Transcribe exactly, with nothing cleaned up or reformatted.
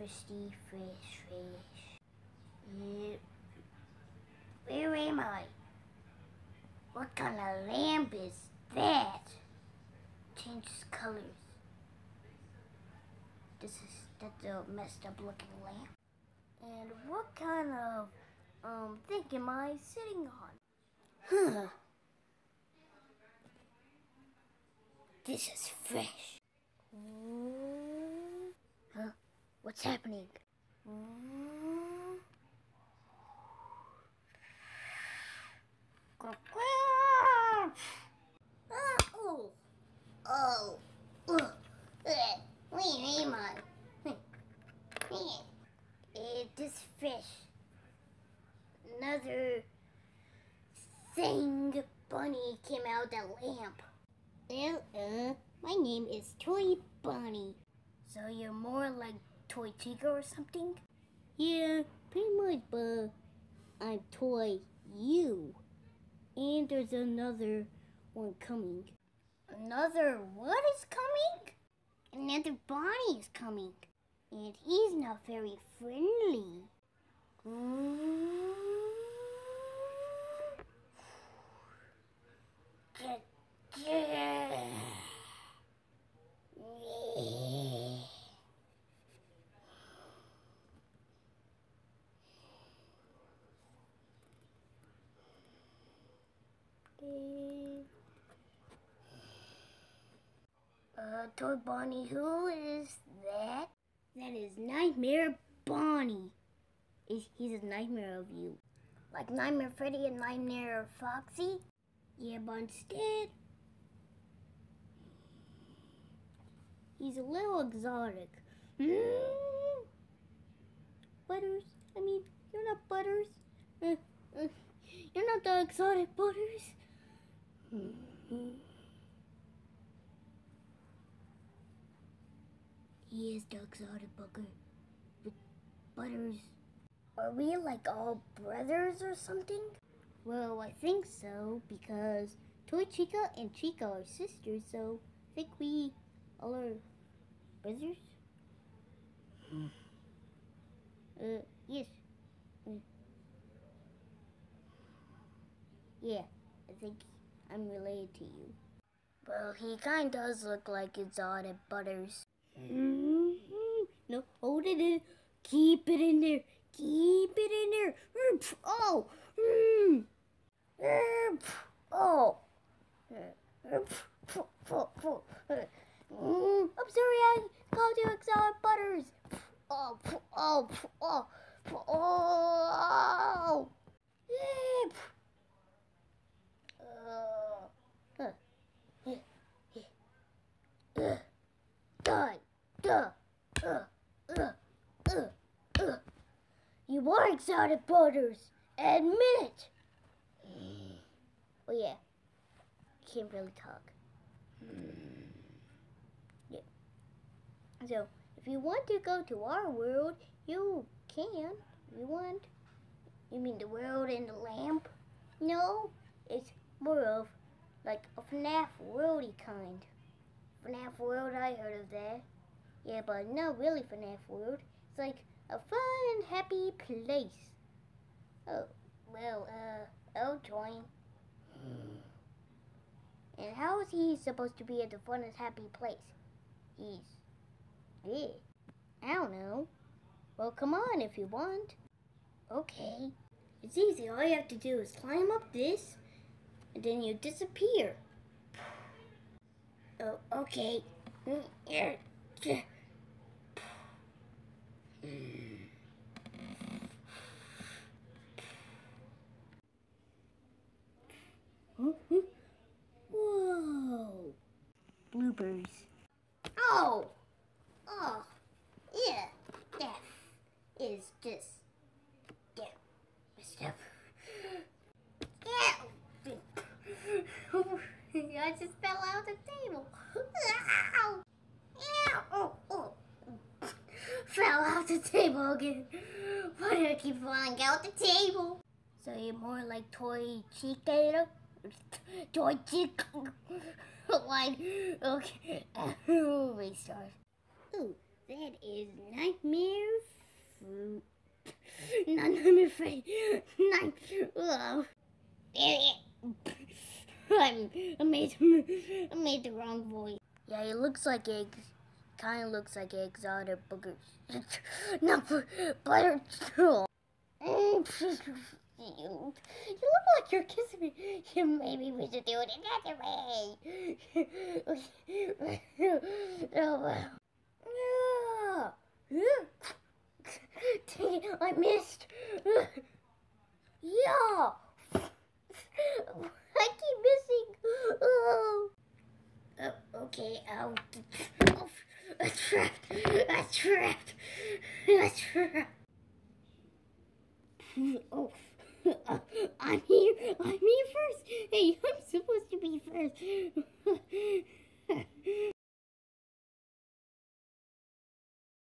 thirsty, fresh, fresh. Yeah. Where am I? What kind of lamp is that? Changes colors. This is that's a messed up looking lamp. And what kind of um thing am I sitting on? Huh. This is fresh. Ooh. Huh? What's happening? Ooh. Oh, oh, oh, where am I? It is fish. Another thing bunny came out the lamp. Well, uh, my name is Toy Bunny. So you're more like Toy Chica or something? Yeah, pretty much, but I'm Toy You. And there's another one coming. Another what is coming? Another Bonnie is coming. And he's not very friendly. Mm. Uh, Toy Bonnie, who is that? That is Nightmare Bonnie. He's a nightmare of you. Like Nightmare Freddy and Nightmare Foxy? Yeah, but instead, he's a little exotic. Mm. Butters? I mean, you're not Butters. Uh, uh, you're not the exotic Butters. Mm-hmm. He is the exotic bugger. But Butters, are we like all brothers or something? Well, I think so, because Toy Chica and Chica are sisters, so I think we all are brothers. Hmm. Uh, yes. Mm. Yeah, I think I'm related to you. Well, he kind of does look like exotic Butters. Mm-hmm. No, hold it in. Keep it in there. Keep it in there. Oh. Mm. Oh. I'm sorry, I called you exotic Butters. Oh. Oh. Oh. Oh. Uh. Die. Duh. Uh, uh, uh, uh. You are exotic Butters. Admit it. Oh yeah. Can't really talk. Yeah. So if you want to go to our world, you can. If you want. You mean the world in the lamp? No, it's more of like a FNAF worldy kind. FNAF World, I heard of that. Yeah, but not really FNAF World. It's like a fun and happy place. Oh, well, uh, I'll join. And how is he supposed to be at the fun and happy place? He's big. I don't know. Well, come on if you want. Okay. It's easy. All you have to do is climb up this, and then you disappear. Oh, okay. Whoa. Bloopers. Oh. Oh. Yeah. That is just. Yeah. Messed up. I just fell out the table. Ow! Ow! Oh, oh. Fell out the table again. Why do I keep falling out the table? So you're more like Toy Chica? Toy Chica? Like, okay. Restart. Ooh, That is nightmare fruit. Not nightmare fruit. Night. Oh. I'm, I made, I made the wrong voice. Yeah, it looks like eggs. Kind of looks like eggs out of boogers. Not butter. You, you look like you're kissing me. Yeah, maybe we should do it another way. Oh, wow. Dang it, I missed. Yeah. I keep missing. Oh. Oh, okay, I'll... Oh, I'm trapped. I'm trapped. I'm trapped. Oh, uh, I'm here. I'm here first. Hey, I'm supposed to be first.